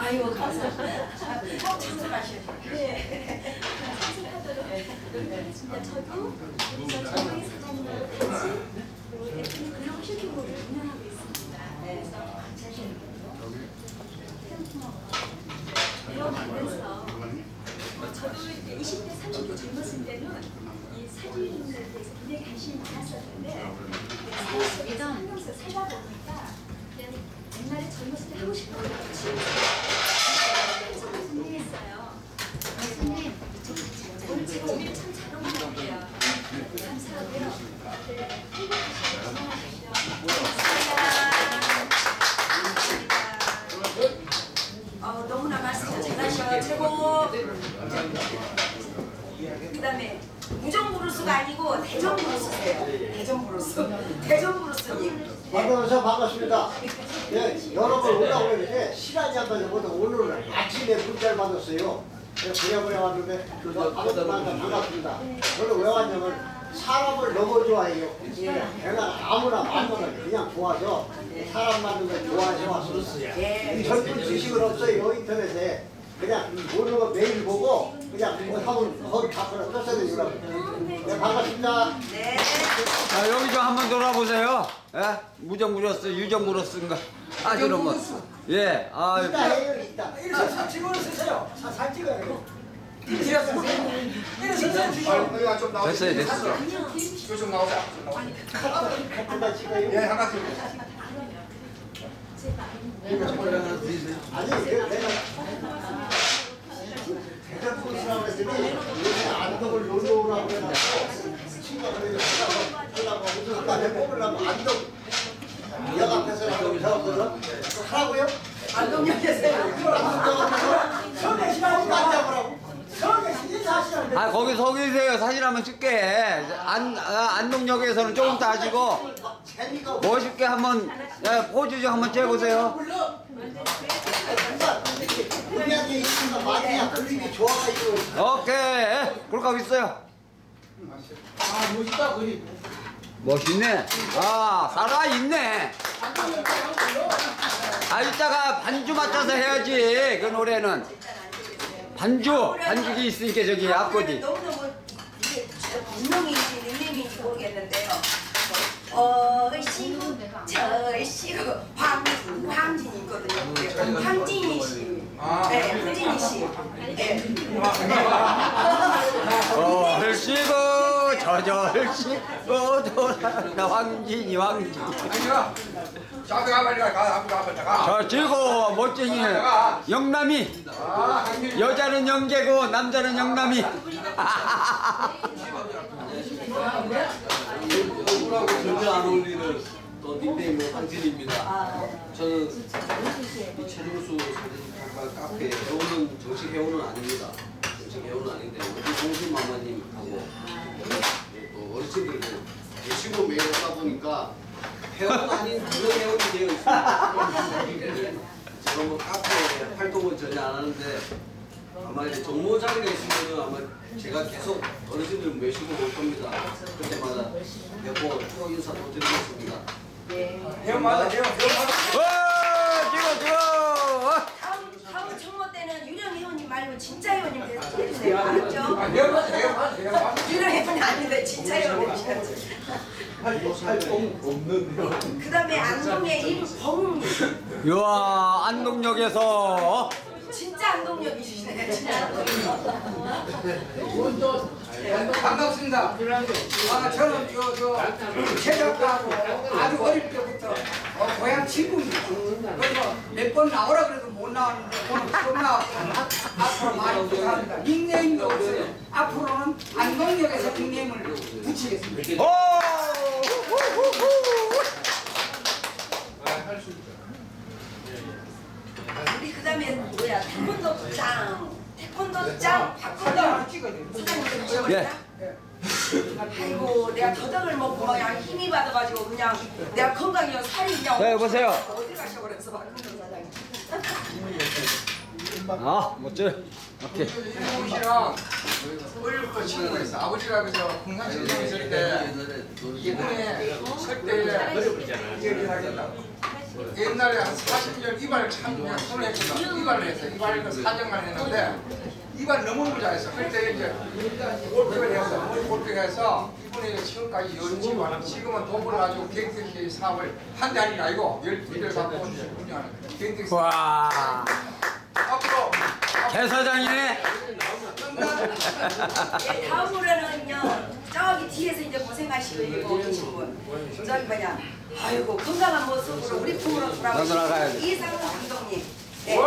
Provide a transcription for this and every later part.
아이고 감사합니다. 참석하셔야죠. 네. 참석하도록 하겠습니다. 저도 정영희 사장님하고 같이 애플 글로벌 쇼핑몰을 운영하고 있습니다. 그래서 배워가면서 저도 20대, 30대 젊었을 때는 이 사진에 대해서 굉장히 관심이 많았었는데 사회 속에서 하면서 살다 보니까 그냥 옛날에 젊었을 때 하고 싶은 걸 취미로 준비했어요. 선생님, 오늘 제가 오기를 참 잘 온 것 같아요. 감사하고요. 네, 행복하시고 건강하십시오. 너무나 말씀 잘하셔 최고. 그 다음에 무정부루스가 아니고 대전부루스세요. 대전부루스님. 반가워서 반갑습니다. 예, 여러분 오라고 했는데 시간이 안 맞아서 오늘 아침에 문자를 받았어요. 부랴부랴 왔는데 반갑습니다. 저는 왜 왔냐면 사람을 너무 좋아해요. 내가 아무나 만나면 그냥 좋아서 사람 만나는 걸 좋아해서 왔어요. 이 젊은 지식은 없어요. 인터넷에 그냥 모르는 거 매일 보고 그냥 뭐 하면 거기 가서 떴어야 되더라고요. 네, 반갑습니다. 네. 자, 여기 좀 한번 돌아보세요. 예? 무정부로스, 유정부로스인가? 아시는 분. 예. 아, 이따 해요, 이따. 이래서 찍어서 쓰세요. 잘 찍어요. 됐어요, 됐어요. 좀 나오자. 하나 찍어요. 예, 하나 씩. 아니, 내가 대전포스라고 했더니 요새 안동을 놀러 오라고 해가지고 친구가 그래서 하려고 하고 내 뽑으려고 안동 역 앞에서 배웠거든. 하라고요? 안동역에서요. 안동 앞에서 서울에 시간이 앉아보라고. 서울에 인사하시라는데. 아, 거기 서 계세요. 사진 한번 찍게. 안동역에서는 조금 더 하시고, 재미가 멋있게 한번, 예, 포즈 좀 한번 재보세요. 우리한테 있으면 많이야 그림이 좋아가지고. 오케이. 그렇게 하고 있어요. 아 멋있다 거의. 멋있네. 아, 살아있네. 아, 이따가 반주 맞춰서 해야지. 그 노래는. 반죽이 있으니까 저기 앞거지. 너무너무 이게 분명히인지 닉네임인지 모르겠는데요. 절시고 황진이 있거든요. 황진이 씨. 네, 황진이 씨. 네. 얼씨고 저절씨고 돌아나 황진이. 자, 가 빨리 가. 저 지고 멋쟁이 영남이. 여자는 영재고 남자는 영남이. 얼굴하고 전혀 안 어울리는 또 닉네임 황진입니다. 저는 이 최종수 사진 카페 회원은 정식 회원은 아닙니다. 정식 회원은 아닌데 우리 공신마마님하고 또 어르신들 계시고 매일 하다 보니까 회원 아닌 그런 회원이 되어 있습니다. 저는 뭐 카페 활동은 전혀 안 하는데 아마 이제 정모자리가 있으면 아마 제가 계속 어르신들 모시고 올 겁니다. 그때마다 뵙고 추억 인사도 드리겠습니다. 회원 맞아, 회원 맞아. 찍어. 다음 청모 때는 유령 회원님 말고 진짜 회원님 해주세요. 알았죠? 회원 맞아. 유령 회원이 아닌데 진짜 회원님 해주세요. 활동 없는 회원. 그 다음에 안동의 임범 야, 안동역에서 진짜 안동역이시네. 진짜 반갑습니다. 저는 최적하고 아주 어릴 때부터 고향 친구입니다. 그래서 몇 번 나오라 그래도 못 나왔는데 오늘 처음 나왔고 앞으로 많이 부탁합니다. 닉네임도 없어요. 앞으로는 안동역에서 닉네임을 붙이겠습니다. 우리 그 다음에 뭐야 태권도 짱 박건영 사장님 좀 예. 찍어줄까? 아이고 내가 더덕을 먹고 그냥 힘이 받아가지고 그냥 내가 건강이 살이 그냥 네, 여보세요. 어디 가셔버렸어 박건영 사장님. 아, 멋져요. 오케이. 씨랑 어릴부터 친구가 있어. 아버지가 그저 공산시장에 있을 때 이분에 설때 얘기를 하겠다고. 옛날에 한 40년 이발 참 그냥 손에 했거든. 이발을 했어. 이발 그 사정만 했는데 이발 너무 부자했어. 그때 이제 골프를 해서 골프를 해서 이분이 지금까지 연지만 지금은 돈을 가지고 갱택시 사업을 한 대 아닌 게 아니고 12대 갖고 이제 운영하는 갱택시. 와, 앞으로 개 사장이네. 예, 다음으로는요 저기 뒤에서 이제 고생하시고 계신 분 저기 뭐냐 아이고 건강한 모습으로 우리 품으로 나가야 돼. 이상훈 감독님 네.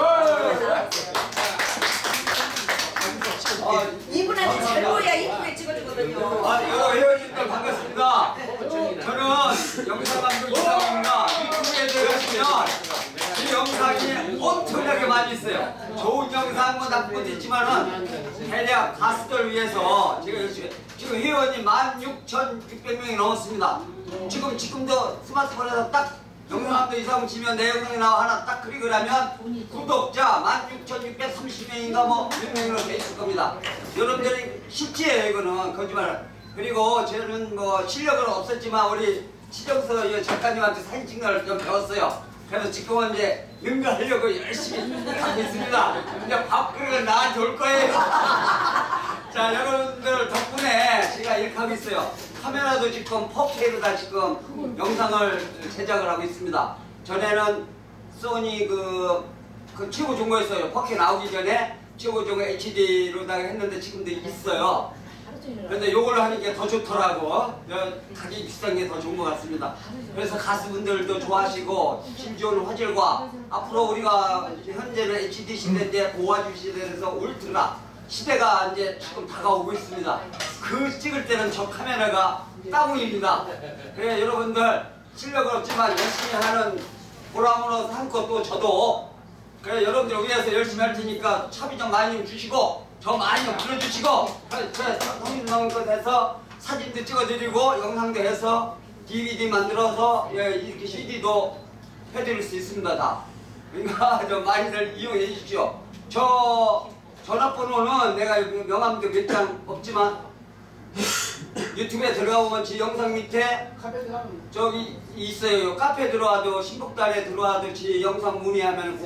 이분한테 잘 보여야 이쁘게 찍어주거든요. 여러 회원님들 반갑습니다. 저는 영상감독 이상훈입니다. 유튜브에 들어가시면 이 영상이 엄청나게 많이 있어요. 좋은 영상 뭐 나쁜 것도 있지만은 대략 가수들 위해서 제가 열심히 지금 회원이 16,600명이 넘었습니다. 지금도 스마트폰에서 딱 영상감독 이상훈 치면 내 영상이 나와 하나 딱 클릭을 하면 구독자 16,630명인가 뭐 6명으로 돼 있을 겁니다. 여러분들이 실제예요. 이거는 거짓말. 그리고 저는 뭐 실력은 없었지만 우리 치정서 작가님한테 사진 찍는 걸 좀 배웠어요. 그래서 지금은 이제 연구하려고 열심히 하고 있습니다. 이제 밥그릇은 나한테 올 거예요. 자, 여러분들 덕분에 제가 이렇게 하고 있어요. 카메라도 지금 4K로 다 지금 영상을 제작을 하고 있습니다. 전에는 소니 그 최고 좋은 거였어요. 4K 나오기 전에 최고 좋은 거 HD로 다 했는데 지금도 있어요. 그런데 요걸로 하는 게 더 좋더라고. 가격이 비싼 게 더 좋은 것 같습니다. 그래서 가수분들도 좋아하시고 질 좋은 화질과 앞으로 우리가 현재는 HD 시대인데 고화질 시대에서 울트라 시대가 이제 지금 다가오고 있습니다. 그 찍을 때는 저 카메라가 따봉입니다. 그래 여러분들 실력은 없지만 열심히 하는 보람으로 삼고 또 저도 그래 여러분들 위해서 열심히 할 테니까 차비 좀 많이 좀 주시고 저 많이 좀 불러주시고 성인 나온 것 해서 사진도 찍어드리고 영상도 해서 DVD 만들어서 이렇게 CD도 해드릴 수 있습니다. 다. 그러니까 좀 많이들 이용해 주십시오. 저 전화번호는 내가 명함도 몇 장 없지만 유튜브에 들어가 보면 제 영상 밑에 저기 있어요. 카페 들어와도 신곡단에 들어와도 제 영상 문의하면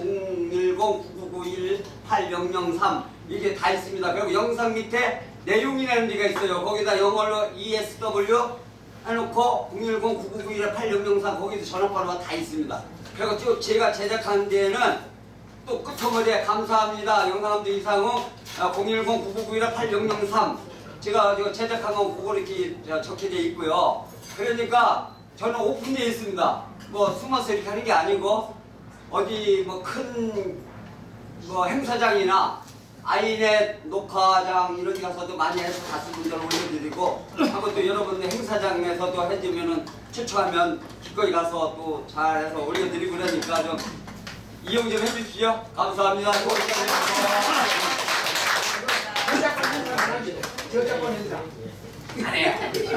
010-9991-8003 이게 다 있습니다. 그리고 영상 밑에 내용이라는 데가 있어요. 거기다 영어로 ESW 해놓고 010-9991-8003 거기도 전화번호가 다 있습니다. 그리고 또 제가 제작하는 데에는 또 끝머리에 감사합니다. 영상감독 이상훈 010-9991-8003 제가 제작한 건 그거 이렇게 적혀져 있고요. 그러니까 저는 오픈되어 있습니다. 뭐 숨어서 이렇게 하는 게 아니고 어디 뭐 큰 뭐 행사장이나 아이넷 녹화장 이런 데 가서도 많이 해서 가수분들 올려드리고 하고 또 여러분들 행사장에서도 해주면은 추천하면 기꺼이 가서 또 잘해서 올려드리고 그러니까 좀 이용 좀 해주십시오. 감사합니다. 저작권 행사. 안 해요.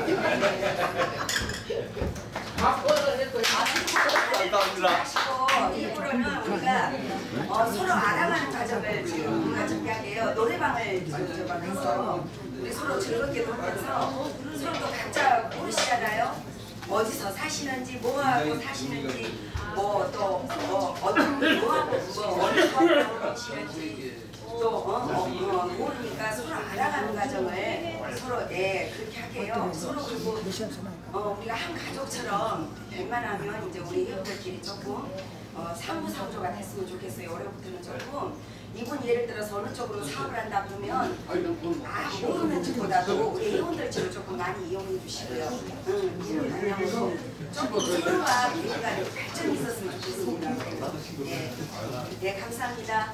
하시고 일부러는 우리가 서로 알아가는 과정을 지금 우리가 준비하게요. 노래방을 가서 우리 서로 즐겁게 놀면서 서로 또 각자 모르시잖아요. 어디서 사시는지 뭐하고 사시는지 뭐 또 어떤 뭐하고 뭐 어느 사업을 하시는지 또 모르니까 서로 알아가는 과정을 서로 그렇게 하게요. 서로 그리고 우리가 한 가족처럼 웬만하면 이제 우리 회원들끼리 조금 상부상조가 됐으면 좋겠어요. 올해부터는 조금 이분 예를 들어서 어느 쪽으로 사업을 한다 그러면 모르는 쪽보다도 우리 회원들 쪽을 조금 많이 이용해 주시고요. 이런 방향으로 조금 서로가 우리가 발전이 있었으면 좋겠습니다. 네, 감사합니다.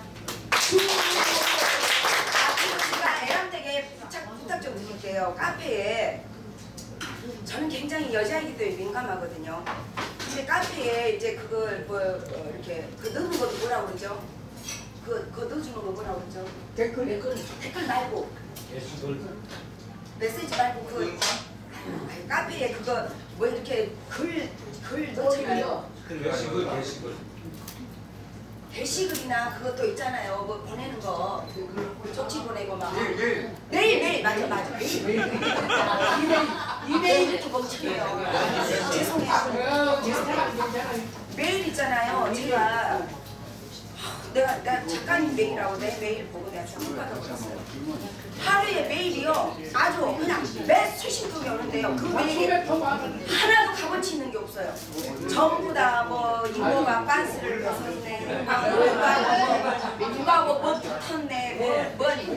제가 애람되게 부탁 좀 드릴게요. 카페에 저는 굉장히 여자이기 때문에 민감하거든요. 근데 카페에 이제 그걸 뭐 이렇게 그 넣는 것도 뭐라고 그러죠? 그거 넣어주는 거 뭐라고 그러죠? 댓글 말고 메시지 말고 카페에 그거 뭐 이렇게 글 넣잖아요. 게시글이나 그것도 있잖아요. 뭐 보내는 거 쪽지 보내고 막 매일 맞아 매일 이메일 이렇게 멍청해요. 죄송해요. 메일 있잖아요. 내가 작가님 메일하고 내 메일 보고 내가 잘못 받아버렸어요. 하루에 메일이요. 아주 그냥 매 수십 통이 오는데요. 그 메일이 하나도 값어치 있는 게 없어요. 전부 다 뭐 이모가 빤스를 벗었네. 누가 뭐 붙었네.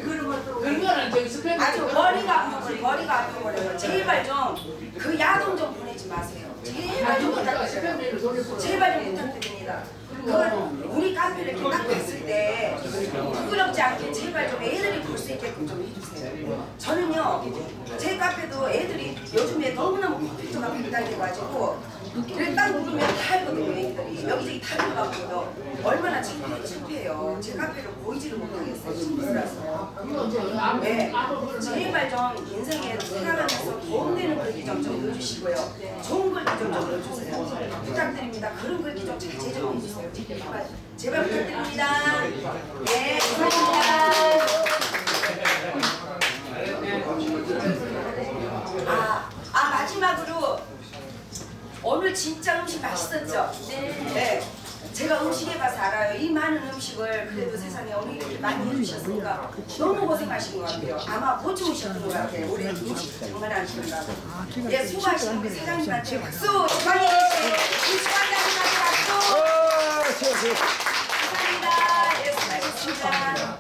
아주 머리가 아파버려요. 제발 좀 그 야동 좀 보내지 마세요. 제발 좀 부탁드려요. 제발 좀 부탁드립니다. 우리 카페를 이렇게 딱 봤을 때 부끄럽지 않게 제발 좀 애들이 볼 수 있게끔 좀 해주세요. 저는요 제 카페도 애들이 요즘에 너무너무 컴퓨터가 발달돼가지고 이렇게 딱 누르면 다 알거든요. 애들이 여기저기 다 들어가거든요. 얼마나 창피해요. 제 카페를 보이지를 못하겠어요. 친구들라서. 네, 제발 좀 인생에 살아가면서 도움되는 글귀 좀 넣어주시고요. 좋은 글귀 좀 넣어주세요. 부탁드립니다. 그런 글귀 좀 잘 제정해주세요. 제발 부탁드립니다. 네, 감사합니다. 마지막으로 오늘 진짜 음식 맛있었죠? 네. 제가 음식에 가서 알아요. 이 많은 음식을 그래도 세상에 오늘 이렇게 많이 해주셨으니까 너무 고생하신 것 같아요. 아마 못 주무셨던 것 같아요. 우리 음식 정말 안 주는다고. 예, 수고하신 우리 사장님한테 박수! 주방에 계신 수고하셨습니다. 박수! 감사합니다. 예, 수고하셨습니다.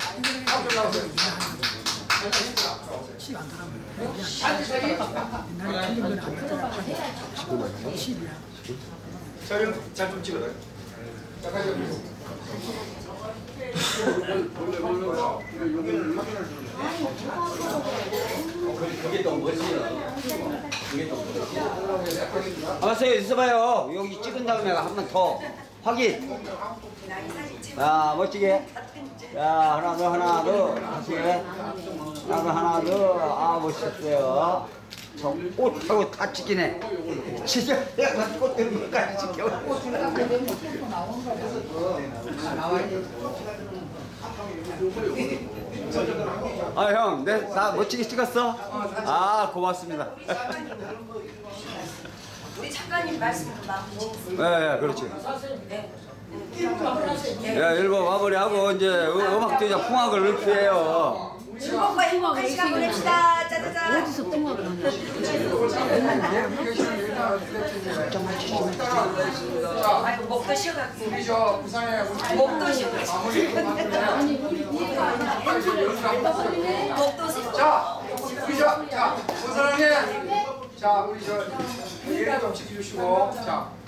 잘좀 찍어라. 그게 또 뭐지요? 그게 또 뭐지요? 알았어요. 있어봐요. 여기 찍은 다음에 한 번 더 확인. 자, 멋지게. 자, 하나 더. 다시. 하나 더. 아, 멋있었어요. 저 꽃하고 다 찍히네. 진짜 내가 꽃 들은 것까지 찍혀. 아, 형, 나 멋지게 찍었어? 아, 고맙습니다. 우리 작가님 말씀으로 마무리 짓겠습니다. 네, 그렇지. 네. 야, 일본 마무리하고 이제 음악도 이제 풍악을 넣기해요. 즐겁고 행복한 시간 보냅시다. 짜자잔. 어디서 풍악을 하냐? 아이고 목도 쉬어갖고. 우리 저 부산에 목도 쉬어갖고. 목도 쉬어. 자, 우리 자 부산에 자 우리 저 예를 좀 지켜주시고 자.